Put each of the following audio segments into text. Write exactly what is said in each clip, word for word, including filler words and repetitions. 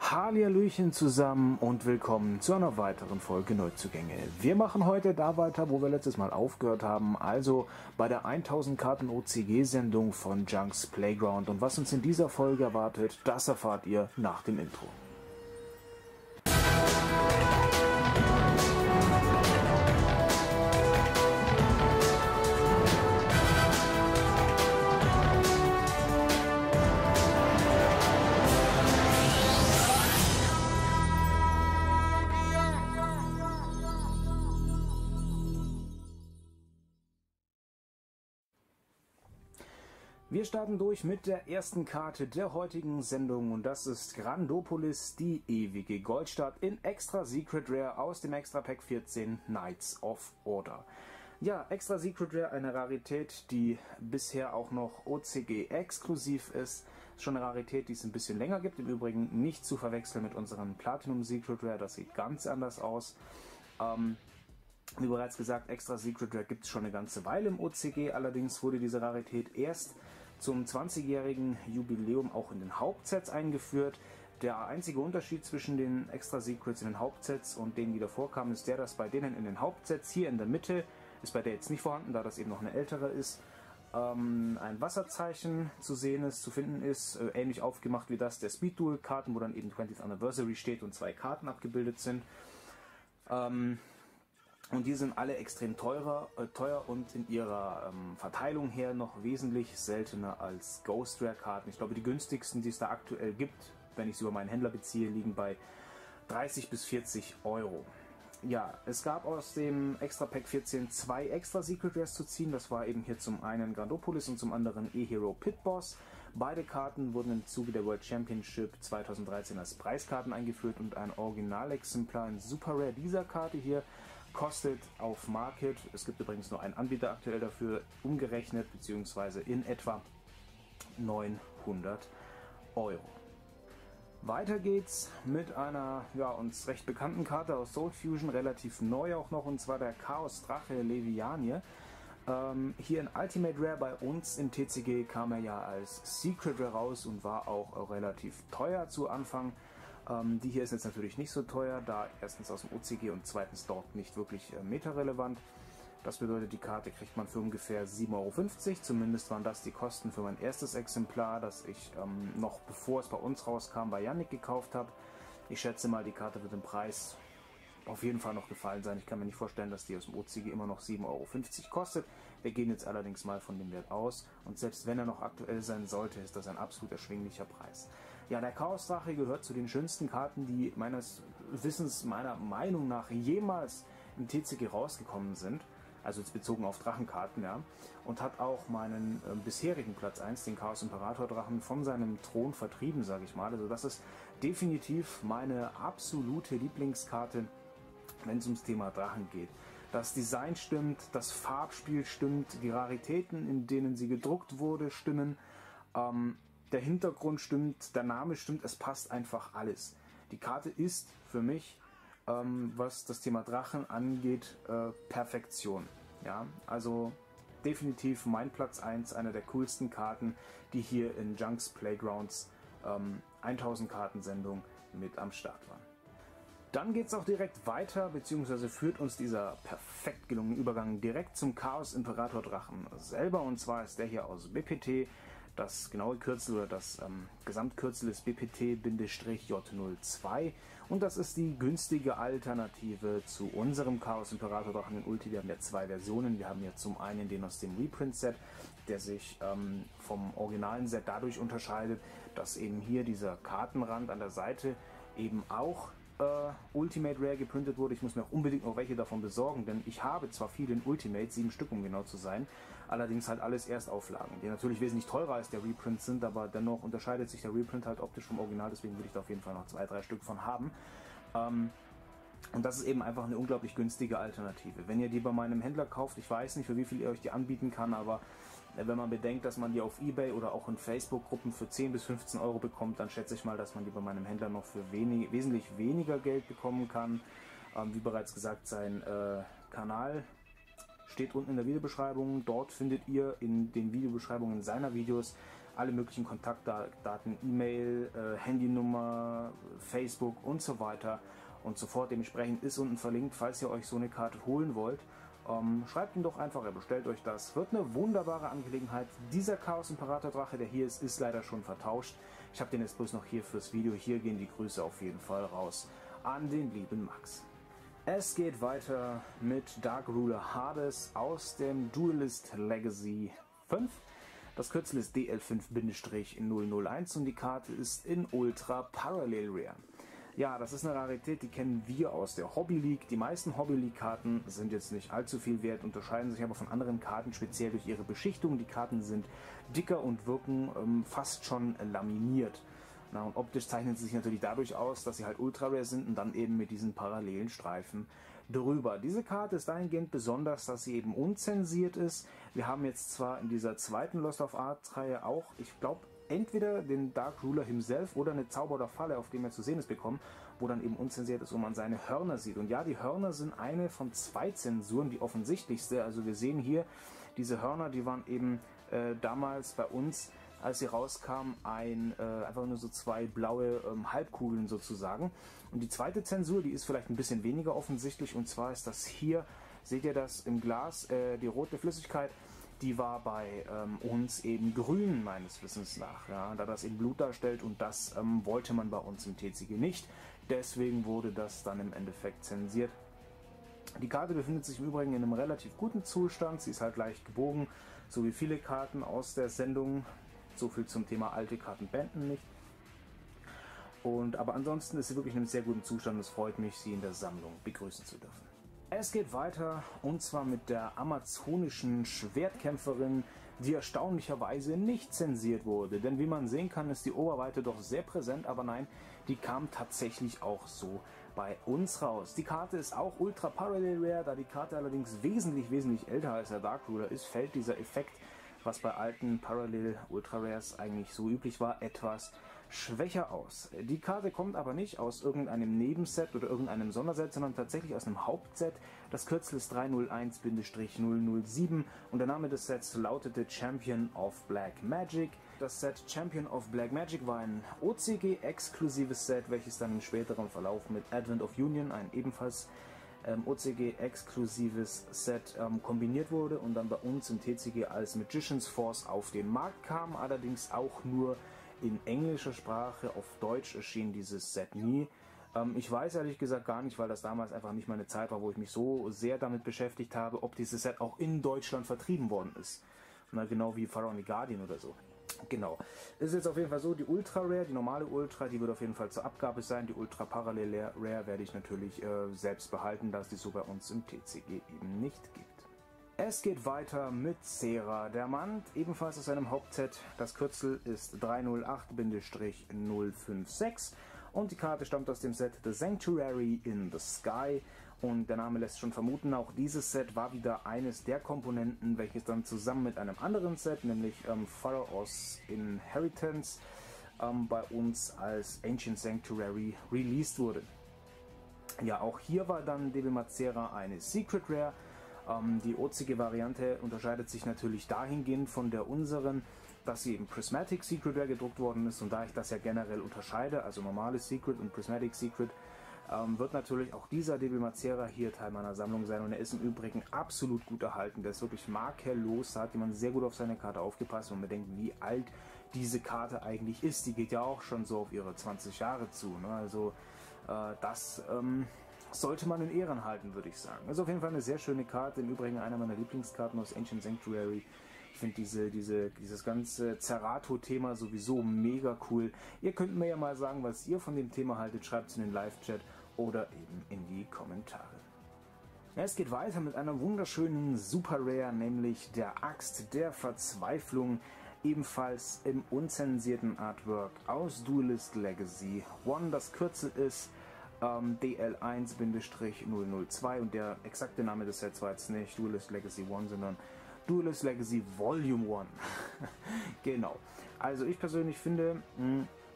Hallihallöchen zusammen und willkommen zu einer weiteren Folge Neuzugänge. Wir machen heute da weiter, wo wir letztes Mal aufgehört haben, also bei der tausend Karten O C G-Sendung von Junks Playground. Und was uns in dieser Folge erwartet, das erfahrt ihr nach dem Intro. Wir starten durch mit der ersten Karte der heutigen Sendung und das ist Grandopolis, die ewige Goldstadt in Extra Secret Rare aus dem Extra Pack vierzehn Knights of Order. Ja, Extra Secret Rare, eine Rarität, die bisher auch noch O C G exklusiv ist. Ist schon eine Rarität, die es ein bisschen länger gibt, im Übrigen nicht zu verwechseln mit unserem Platinum Secret Rare, das sieht ganz anders aus. Ähm, Wie bereits gesagt, Extra Secret Rare gibt es schon eine ganze Weile im O C G, allerdings wurde diese Rarität erst zum zwanzigjährigen Jubiläum auch in den Hauptsets eingeführt. Der einzige Unterschied zwischen den Extra Secrets in den Hauptsets und denen, die davor kamen, ist der, dass bei denen in den Hauptsets hier in der Mitte, ist bei der jetzt nicht vorhanden, da das eben noch eine ältere ist, ähm, ein Wasserzeichen zu sehen ist, zu finden ist, äh, ähnlich aufgemacht wie das der Speed Duel Karten, wo dann eben twentieth Anniversary steht und zwei Karten abgebildet sind. Ähm, Und die sind alle extrem teurer, äh, teuer und in ihrer ähm, Verteilung her noch wesentlich seltener als Ghost Rare Karten. Ich glaube, die günstigsten, die es da aktuell gibt, wenn ich sie über meinen Händler beziehe, liegen bei dreißig bis vierzig Euro. Ja, es gab aus dem Extra Pack vierzehn zwei Extra Secret Rares zu ziehen. Das war eben hier zum einen Grandopolis und zum anderen E-Hero Pit Boss. Beide Karten wurden im Zuge der World Championship zweitausenddreizehn als Preiskarten eingeführt und ein Originalexemplar in Super Rare dieser Karte hier kostet auf Market, es gibt übrigens nur einen Anbieter aktuell dafür, umgerechnet bzw. in etwa neunhundert Euro. Weiter geht's mit einer ja, uns recht bekannten Karte aus Soul Fusion, relativ neu auch noch, und zwar der Chaos Drache Levianie. Ähm, hier in Ultimate Rare bei uns im T C G kam er ja als Secret Rare raus und war auch relativ teuer zu Anfang. Ähm, die hier ist jetzt natürlich nicht so teuer, da erstens aus dem O C G und zweitens dort nicht wirklich äh, meterrelevant. Das bedeutet, die Karte kriegt man für ungefähr sieben Euro fünfzig. Zumindest waren das die Kosten für mein erstes Exemplar, das ich ähm, noch bevor es bei uns rauskam bei Yannick gekauft habe. Ich schätze mal, die Karte wird im Preis auf jeden Fall noch gefallen sein. Ich kann mir nicht vorstellen, dass die aus dem O C G immer noch sieben Euro fünfzig kostet. Wir gehen jetzt allerdings mal von dem Wert aus. Und selbst wenn er noch aktuell sein sollte, ist das ein absolut erschwinglicher Preis. Ja, der Chaos Drache gehört zu den schönsten Karten, die meines Wissens, meiner Meinung nach jemals im T C G rausgekommen sind. Also jetzt bezogen auf Drachenkarten, ja. Und hat auch meinen äh, bisherigen Platz eins, den Chaos Imperator Drachen, von seinem Thron vertrieben, sage ich mal. Also das ist definitiv meine absolute Lieblingskarte, wenn es ums Thema Drachen geht. Das Design stimmt, das Farbspiel stimmt, die Raritäten, in denen sie gedruckt wurde, stimmen, ähm, der Hintergrund stimmt, der Name stimmt, es passt einfach alles. Die Karte ist für mich, ähm, was das Thema Drachen angeht, äh, Perfektion. Ja, also definitiv mein Platz eins, einer der coolsten Karten, die hier in Junks Playgrounds ähm, tausend Karten Sendung mit am Start waren. Dann geht es auch direkt weiter, beziehungsweise führt uns dieser perfekt gelungene Übergang direkt zum Chaos Imperator Drachen selber. Und zwar ist der hier aus B P T. Das genaue Kürzel oder das ähm, Gesamtkürzel ist B P T J null zwei und das ist die günstige Alternative zu unserem Chaos Imperator Drachen in Ulti. Wir haben ja zwei Versionen. Wir haben ja zum einen den aus dem Reprint Set, der sich ähm, vom originalen Set dadurch unterscheidet, dass eben hier dieser Kartenrand an der Seite eben auch Uh, Ultimate Rare geprintet wurde. Ich muss mir auch unbedingt noch welche davon besorgen, denn ich habe zwar viele in Ultimate, sieben Stück um genau zu sein, allerdings halt alles Erstauflagen, die natürlich wesentlich teurer als der Reprint sind, aber dennoch unterscheidet sich der Reprint halt optisch vom Original, deswegen würde ich da auf jeden Fall noch zwei, drei Stück von haben. Um, Und das ist eben einfach eine unglaublich günstige Alternative. Wenn ihr die bei meinem Händler kauft, ich weiß nicht, für wie viel ihr euch die anbieten kann, aber wenn man bedenkt, dass man die auf eBay oder auch in Facebook-Gruppen für zehn bis fünfzehn Euro bekommt, dann schätze ich mal, dass man die bei meinem Händler noch für wenig, wesentlich weniger Geld bekommen kann. Ähm, wie bereits gesagt, sein äh, Kanal steht unten in der Videobeschreibung. Dort findet ihr in den Videobeschreibungen seiner Videos alle möglichen Kontaktdaten, E-Mail, äh, Handynummer, Facebook und so weiter und so fort. Dementsprechend ist unten verlinkt, falls ihr euch so eine Karte holen wollt. Ähm, schreibt ihn doch einfach, er bestellt euch das. Wird eine wunderbare Angelegenheit. Dieser Chaos Imperator Drache, der hier ist, ist leider schon vertauscht. Ich habe den jetzt bloß noch hier fürs Video. Hier gehen die Grüße auf jeden Fall raus an den lieben Max. Es geht weiter mit Dark Ruler Hades aus dem Duelist Legacy fünf. Das Kürzel ist D L fünf null null eins und die Karte ist in Ultra Parallel Rare. Ja, das ist eine Rarität, die kennen wir aus der Hobby League. Die meisten Hobby League Karten sind jetzt nicht allzu viel wert, unterscheiden sich aber von anderen Karten speziell durch ihre Beschichtung. Die Karten sind dicker und wirken ähm, fast schon laminiert. Na, und optisch zeichnen sie sich natürlich dadurch aus, dass sie halt ultra rare sind und dann eben mit diesen parallelen Streifen drüber. Diese Karte ist dahingehend besonders, dass sie eben unzensiert ist. Wir haben jetzt zwar in dieser zweiten Lost of Art Reihe auch, ich glaube, entweder den Dark Ruler himself oder eine Zauber oder Falle, auf dem er zu sehen ist, bekommen, wo dann eben unzensiert ist und man seine Hörner sieht. Und ja, die Hörner sind eine von zwei Zensuren, die offensichtlichste. Also wir sehen hier, diese Hörner, die waren eben äh, damals bei uns, als sie rauskamen, ein, äh, einfach nur so zwei blaue ähm, Halbkugeln sozusagen. Und die zweite Zensur, die ist vielleicht ein bisschen weniger offensichtlich, und zwar ist das hier, seht ihr das im Glas, äh, die rote Flüssigkeit, die war bei ähm, uns eben grün, meines Wissens nach, ja, da das eben Blut darstellt, und das ähm, wollte man bei uns im T C G nicht. Deswegen wurde das dann im Endeffekt zensiert. Die Karte befindet sich im Übrigen in einem relativ guten Zustand, sie ist halt leicht gebogen, so wie viele Karten aus der Sendung. So viel zum Thema alte Karten bänden nicht. Und, aber ansonsten ist sie wirklich in einem sehr guten Zustand. Es freut mich, sie in der Sammlung begrüßen zu dürfen. Es geht weiter, und zwar mit der amazonischen Schwertkämpferin, die erstaunlicherweise nicht zensiert wurde. Denn wie man sehen kann, ist die Oberweite doch sehr präsent, aber nein, die kam tatsächlich auch so bei uns raus. Die Karte ist auch Ultra Parallel Rare, da die Karte allerdings wesentlich, wesentlich älter als der Dark Ruler ist, fällt dieser Effekt, was bei alten Parallel Ultra Rares eigentlich so üblich war, etwas schwächer aus. Die Karte kommt aber nicht aus irgendeinem Nebenset oder irgendeinem Sonderset, sondern tatsächlich aus einem Hauptset. Das Kürzel ist drei null eins null null sieben und der Name des Sets lautete Champion of Black Magic. Das Set Champion of Black Magic war ein O C G-exklusives Set, welches dann im späteren Verlauf mit Advent of Union, ein ebenfalls Ähm, O C G-exklusives Set ähm, kombiniert wurde und dann bei uns im T C G als Magician's Force auf den Markt kam, allerdings auch nur in englischer Sprache. Auf Deutsch erschien dieses Set nie. Ähm, ich weiß ehrlich gesagt gar nicht, weil das damals einfach nicht meine Zeit war, wo ich mich so sehr damit beschäftigt habe, ob dieses Set auch in Deutschland vertrieben worden ist. Na, genau wie Pharaoh and the Guardian oder so. Genau. Es ist jetzt auf jeden Fall so, die Ultra Rare, die normale Ultra, die wird auf jeden Fall zur Abgabe sein. Die Ultra Parallel Rare werde ich natürlich äh, selbst behalten, da es die so bei uns im T C G eben nicht gibt. Es geht weiter mit Serra Diamant, ebenfalls aus einem Hauptset. Das Kürzel ist drei null acht null fünf sechs und die Karte stammt aus dem Set The Sanctuary in the Sky. Und der Name lässt schon vermuten, auch dieses Set war wieder eines der Komponenten, welches dann zusammen mit einem anderen Set, nämlich ähm, Pharaoh's Inheritance, ähm, bei uns als Ancient Sanctuary released wurde. Ja, auch hier war dann Devil Mazera eine Secret Rare. Ähm, die O C G-Variante unterscheidet sich natürlich dahingehend von der unseren, dass sie eben Prismatic Secret Rare gedruckt worden ist, und da ich das ja generell unterscheide, also normales Secret und Prismatic Secret, Ähm, wird natürlich auch dieser Devil Mazera hier Teil meiner Sammlung sein, und er ist im Übrigen absolut gut erhalten. Der ist wirklich makellos, da hat jemand sehr gut auf seine Karte aufgepasst und man denkt, wie alt diese Karte eigentlich ist. Die geht ja auch schon so auf ihre zwanzig Jahre zu, ne? Also äh, das ähm, sollte man in Ehren halten, würde ich sagen. Das ist auf jeden Fall eine sehr schöne Karte, im Übrigen einer meiner Lieblingskarten aus Ancient Sanctuary. Ich finde diese, diese, dieses ganze Zerato-Thema sowieso mega cool. Ihr könnt mir ja mal sagen, was ihr von dem Thema haltet. Schreibt es in den Live-Chat oder eben in die Kommentare. Es geht weiter mit einer wunderschönen Super Rare, nämlich der Axt der Verzweiflung. Ebenfalls im unzensierten Artwork aus Duelist Legacy One. Das Kürzel ist ähm, D L eins null null zwei und der exakte Name des Sets war jetzt nicht Duelist Legacy One, sondern Duelist Legacy Volume One. Genau. Also ich persönlich finde, mh,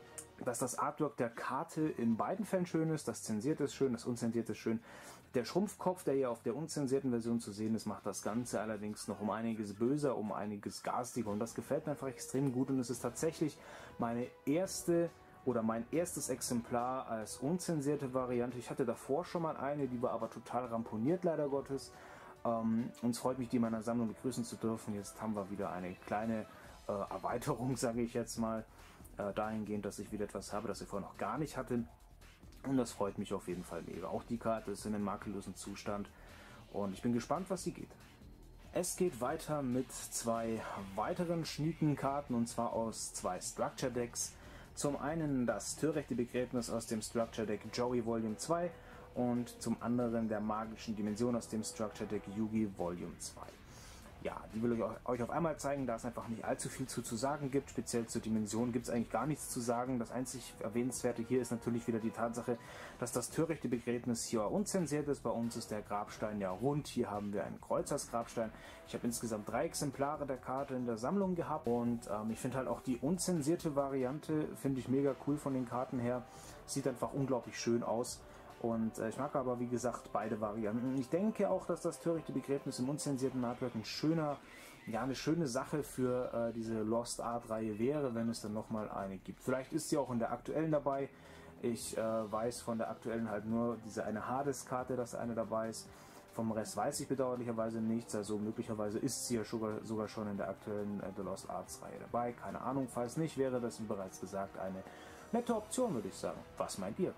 dass das Artwork der Karte in beiden Fällen schön ist. Das zensierte ist schön, das unzensierte ist schön. Der Schrumpfkopf, der hier auf der unzensierten Version zu sehen ist, macht das Ganze allerdings noch um einiges böser, um einiges garstiger. Und das gefällt mir einfach extrem gut. Und es ist tatsächlich meine erste oder mein erstes Exemplar als unzensierte Variante. Ich hatte davor schon mal eine, die war aber total ramponiert, leider Gottes. Ähm, uns freut mich, die in meiner Sammlung begrüßen zu dürfen. Jetzt haben wir wieder eine kleine äh, Erweiterung, sage ich jetzt mal. Äh, dahingehend, dass ich wieder etwas habe, das ich vorher noch gar nicht hatte. Und das freut mich auf jeden Fall mega. Auch die Karte ist in einem makellosen Zustand und ich bin gespannt, was sie geht. Es geht weiter mit zwei weiteren schnieken Karten, und zwar aus zwei Structure Decks. Zum einen das törichte Begräbnis aus dem Structure Deck Joey Volume zwei und zum anderen der magischen Dimension aus dem Structure Deck Yugi Volume zwei. Ja, die will ich euch auf einmal zeigen, da es einfach nicht allzu viel zu, zu sagen gibt. Speziell zur Dimension gibt es eigentlich gar nichts zu sagen. Das einzig Erwähnenswerte hier ist natürlich wieder die Tatsache, dass das törichte Begräbnis hier unzensiert ist. Bei uns ist der Grabstein ja rund. Hier haben wir einen Kreuzersgrabstein. Ich habe insgesamt drei Exemplare der Karte in der Sammlung gehabt. Und ähm, ich finde halt auch die unzensierte Variante, finde ich mega cool von den Karten her. Sieht einfach unglaublich schön aus. Und äh, ich mag aber, wie gesagt, beide Varianten. Ich denke auch, dass das törichte Begräbnis im unzensierten Artwork ein schöner, ja, eine schöne Sache für äh, diese Lost Art Reihe wäre, wenn es dann nochmal eine gibt. Vielleicht ist sie auch in der aktuellen dabei. Ich äh, weiß von der aktuellen halt nur diese eine Hades-Karte, dass eine dabei ist. Vom Rest weiß ich bedauerlicherweise nichts. Also möglicherweise ist sie ja sogar, sogar schon in der aktuellen äh, The Lost Arts Reihe dabei. Keine Ahnung, falls nicht, wäre das, wie bereits gesagt, eine nette Option, würde ich sagen. Was meint ihr?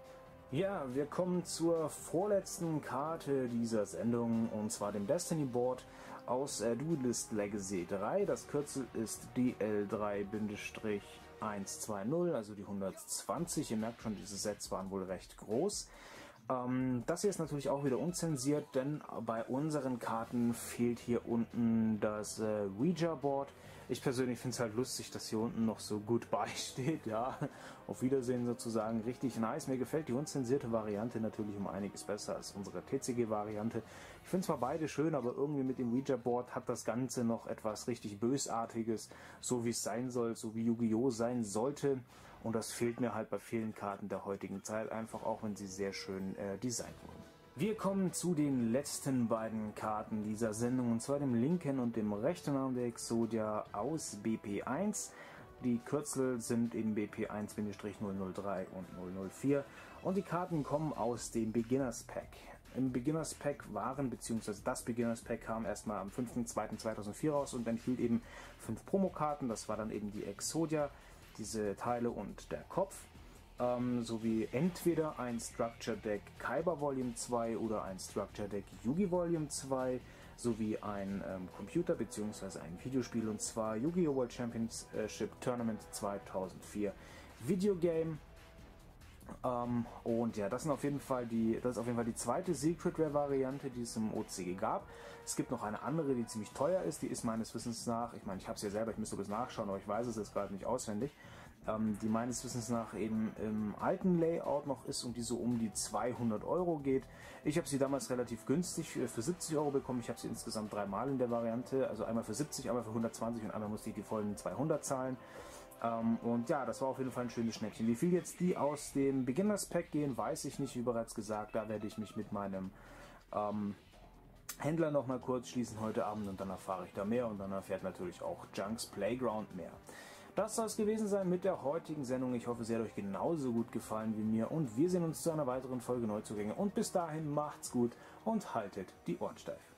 Ja, wir kommen zur vorletzten Karte dieser Sendung, und zwar dem Destiny Board aus äh, Duelist Legacy drei. Das Kürzel ist D L drei eins zwei null, also die hundertzwanzig. Ihr merkt schon, diese Sets waren wohl recht groß. Ähm, das hier ist natürlich auch wieder unzensiert, denn bei unseren Karten fehlt hier unten das äh, Ouija Board. Ich persönlich finde es halt lustig, dass hier unten noch so Goodbye steht, ja, auf Wiedersehen sozusagen, richtig nice. Mir gefällt die unzensierte Variante natürlich um einiges besser als unsere T C G-Variante. Ich finde zwar beide schön, aber irgendwie mit dem Ouija Board hat das Ganze noch etwas richtig Bösartiges, so wie es sein soll, so wie Yu-Gi-Oh! Sein sollte. Und das fehlt mir halt bei vielen Karten der heutigen Zeit, einfach auch wenn sie sehr schön äh, designt wurden. Wir kommen zu den letzten beiden Karten dieser Sendung, und zwar dem linken und dem rechten Arm der Exodia aus B P eins. Die Kürzel sind in B P eins null null drei und null null vier und die Karten kommen aus dem Beginners Pack. Im Beginners Pack waren, beziehungsweise das Beginners Pack kam erstmal am fünften zweiten zweitausendvier raus und enthielt eben fünf Promokarten. Das war dann eben die Exodia, diese Teile und der Kopf. Ähm, sowie entweder ein Structure Deck Kaiba Volume zwei oder ein Structure Deck Yugi Volume zwei sowie ein ähm, Computer bzw. ein Videospiel, und zwar Yu-Gi-Oh! World Championship Tournament zweitausendvier Videogame. Ähm, und ja, das sind auf jeden Fall die, das ist auf jeden Fall die zweite Secret Rare Variante, die es im O C G gab. Es gibt noch eine andere, die ziemlich teuer ist, die ist meines Wissens nach, ich meine, ich habe es ja selber, ich müsste das nachschauen, aber ich weiß es jetzt gerade nicht auswendig, ähm, die meines Wissens nach eben im alten Layout noch ist und die so um die zweihundert Euro geht. Ich habe sie damals relativ günstig für, für siebzig Euro bekommen. Ich habe sie insgesamt dreimal in der Variante, also einmal für siebzig, einmal für hundertzwanzig und einmal musste ich die vollen zweihundert zahlen. Ähm, und ja, das war auf jeden Fall ein schönes Schnäppchen. Wie viel jetzt die aus dem Beginners Pack gehen, weiß ich nicht, wie bereits gesagt. Da werde ich mich mit meinem ähm, Händler noch mal kurz schließen heute Abend und dann erfahre ich da mehr und dann erfährt natürlich auch Junks Playground mehr. Das soll es gewesen sein mit der heutigen Sendung. Ich hoffe, sie hat euch genauso gut gefallen wie mir und wir sehen uns zu einer weiteren Folge Neuzugänge. Und bis dahin macht's gut und haltet die Ohren steif.